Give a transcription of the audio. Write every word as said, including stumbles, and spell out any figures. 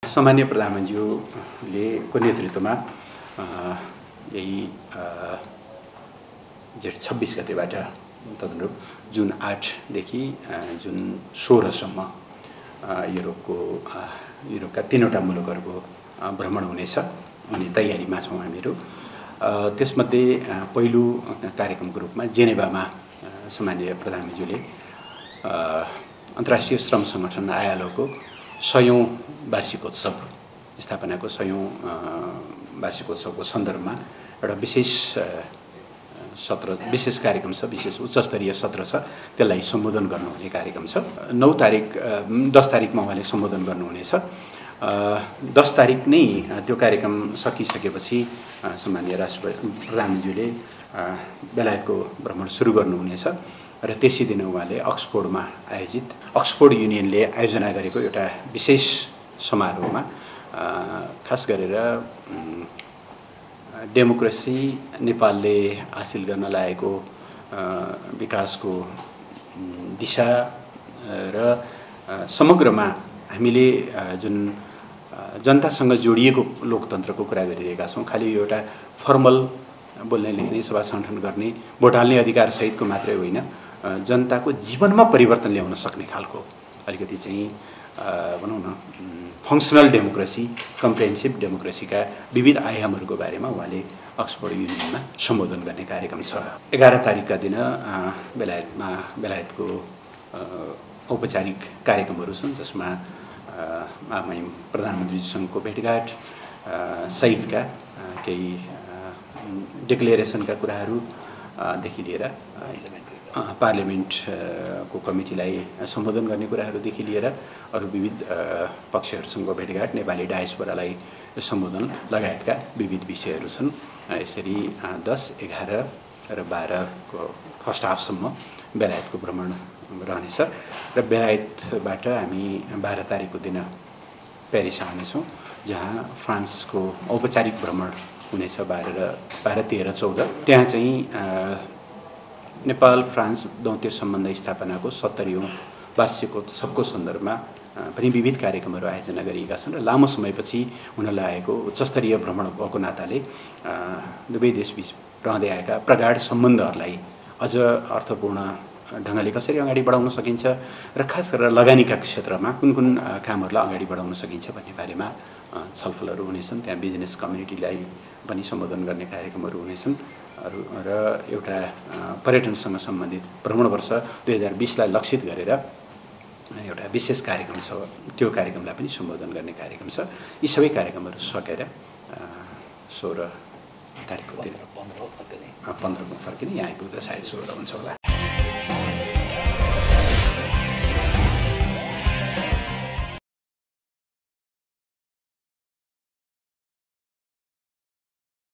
सामान्य प्रधानमन्त्रीज्यूले को नेतृत्वमा यही जेठ छब्बीस गतेबाट तदनुरूप जुन आठदेखि जुन सोह्रसम्म युरोपको युरोपका तीनवटा मुलुकहरूको भ्रमण हुनेछ अनि तयारीमा छौँ हामीहरू। त्यसमध्ये पहिलो कार्यक्रमको रूपमा जेनेभामा सामान्य प्रधानमन्त्रीले अन्तर्राष्ट्रिय श्रम सङ्गठन आईएलओको सयौं वार्षिकोत्सव स्थापनाको सयौं वार्षिकोत्सवको सन्दर्भमा एउटा विशेष सत्र विशेष कार्यक्रम छ, विशेष उच्चस्तरीय सत्र छ। त्यसलाई सम्बोधन गर्नुहुने कार्यक्रम छ। नौ तारिक दस तारिकमा उहाँले सम्बोधन गर्नुहुनेछ। दस तारिक नै त्यो कार्यक्रम सकिसकेपछि सामान्य राष्ट्रपति प्रधानमन्त्रीले बेलायतको भ्रमण सुरु गर्नुहुनेछ र त्यसै दिन उहाँले अक्सफोर्डमा आयोजित अक्सफोर्ड युनियनले आयोजना गरेको एउटा विशेष समारोहमा खास गरेर डेमोक्रेसी नेपालले हासिल गर्न लागेको विकासको दिशा र समग्रमा हामीले जुन जनतासँग जोडिएको लोकतन्त्रको कुरा गरिरहेका छौँ। खालि यो एउटा फर्मल बोल्ने लेख्ने सभा सङ्गठन गर्ने भोट हाल्ने अधिकार सहितको मात्रै होइन, जनताको जीवनमा परिवर्तन ल्याउन सक्ने खालको अलिकति चाहिँ भनौँ न फङ्सनल डेमोक्रेसी, कम्प्रेहेन्सिभ डेमोक्रेसीका विविध आयामहरूको बारेमा उहाँले अक्सफोर्ड युनियनमा सम्बोधन गर्ने कार्यक्रम छ। एघार तारिकका दिन बेलायतमा बेलायतको औपचारिक कार्यक्रमहरू छन्, जसमा महामहिम प्रधानमन्त्रीसँगको भेटघाट सहितका केही डिक्लेरेसनका कुराहरूदेखि लिएर पार्लियामेन्टको कमिटीलाई सम्बोधन गर्ने कुराहरूदेखि लिएर अरू विविध पक्षहरूसँग भेटघाट, नेपाली डायस्पोरालाई सम्बोधन लगायतका विविध विषयहरू छन्। यसरी दस एघार र बाह्रको फर्स्ट हाफसम्म बेलायतको भ्रमण रहनेछ र बेलायतबाट हामी बाह्र तारिकको दिन पेरिस आउनेछौँ, जहाँ फ्रान्सको औपचारिक भ्रमण हुनेछ बाह्र र बाह्र तेह्र चौध। त्यहाँ चाहिँ नेपाल फ्रान्स दौत्य सम्बन्ध स्थापनाको सत्तरीौँ वार्षिकोत्सवको सन्दर्भमा पनि विविध कार्यक्रमहरू आयोजना गरिएका छन् र लामो समयपछि हुन लागेको उच्चस्तरीय भ्रमण भएको नाताले दुवै देशबीच रहँदै आएका प्रगाढ सम्बन्धहरूलाई अझ अर्थपूर्ण ढङ्गले कसरी अगाडि बढाउन सकिन्छ र खास गरेर लगानीका क्षेत्रमा कुन कुन कामहरूलाई अगाडि बढाउन सकिन्छ भन्ने बारेमा छलफलहरू हुनेछन्। त्यहाँ बिजनेस कम्युनिटीलाई पनि सम्बोधन गर्ने कार्यक्रमहरू हुनेछन् र एउटा पर्यटनसँग सम्बन्धित भ्रमण वर्ष दुई हजार बिसलाई लक्षित गरेर एउटा विशेष कार्यक्रम छ, त्यो कार्यक्रमलाई पनि सम्बोधन गर्ने कार्यक्रम छ। यी सबै कार्यक्रमहरू सकेर सोह्र तारिकको दिन पन्ध्रमा फर्किने यहाँ आइपुग्दा सायद सोह्र हुन्छ होला।